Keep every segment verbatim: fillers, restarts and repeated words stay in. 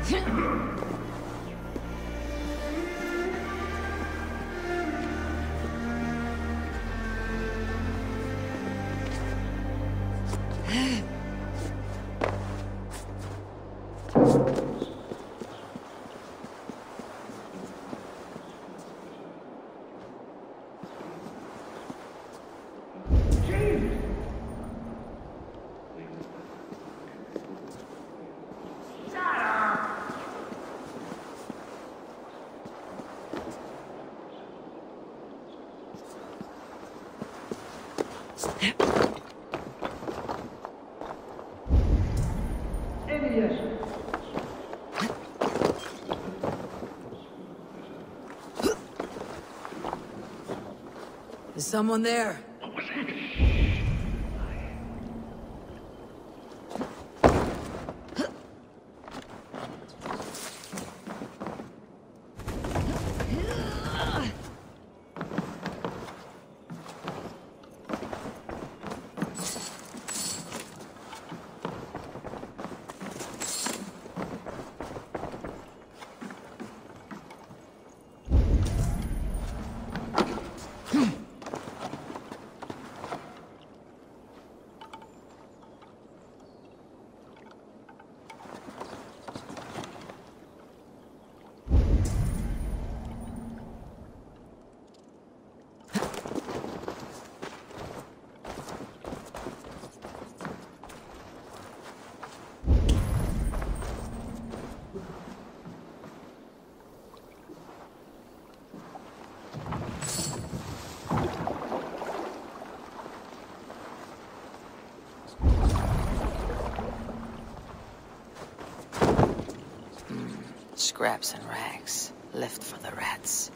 Is someone there? Scraps and rags, left for the rats.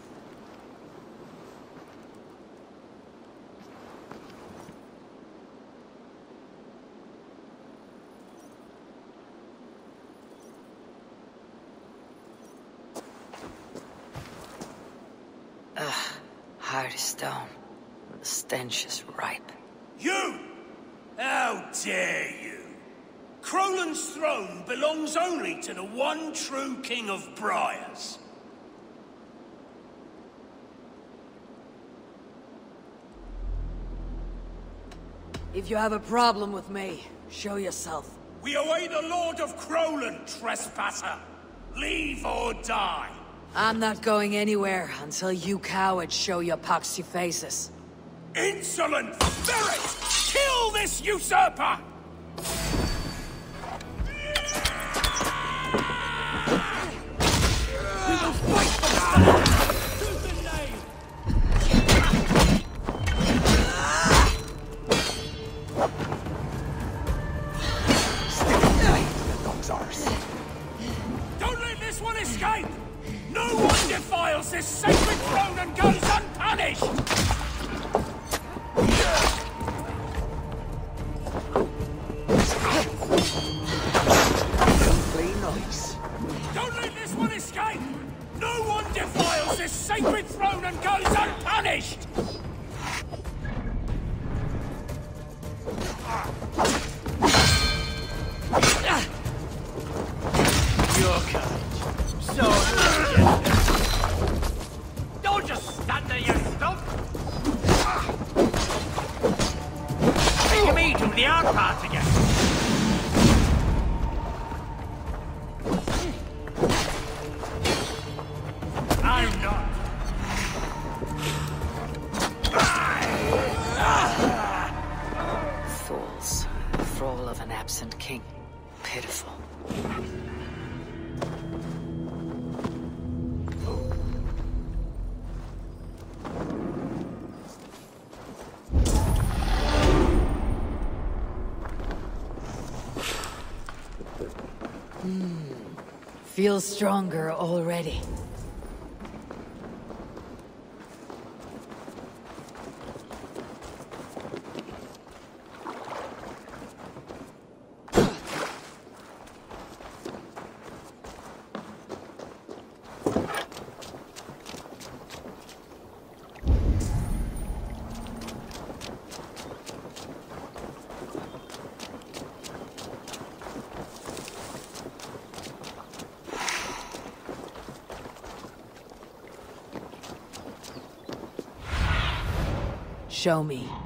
Ugh, hard as stone. The stench is ripe. You! How dare you! Crolan's throne belongs only to the one true King of Briars. If you have a problem with me, show yourself. We await the Lord of Crolan, trespasser. Leave or die. I'm not going anywhere until you cowards show your poxy faces. Insolent spirit! Kill this usurper! Don't let this one escape! No one defiles this sacred throne and goes unpunished! Nice. Don't let this one escape! No one defiles this sacred throne and goes unpunished! Your courage. So don't just stand there, you stump! Make me do the hard part again. I'm not. Fools. Thrall of an absent king. Pitiful. Hmm. Feel stronger already. Show me.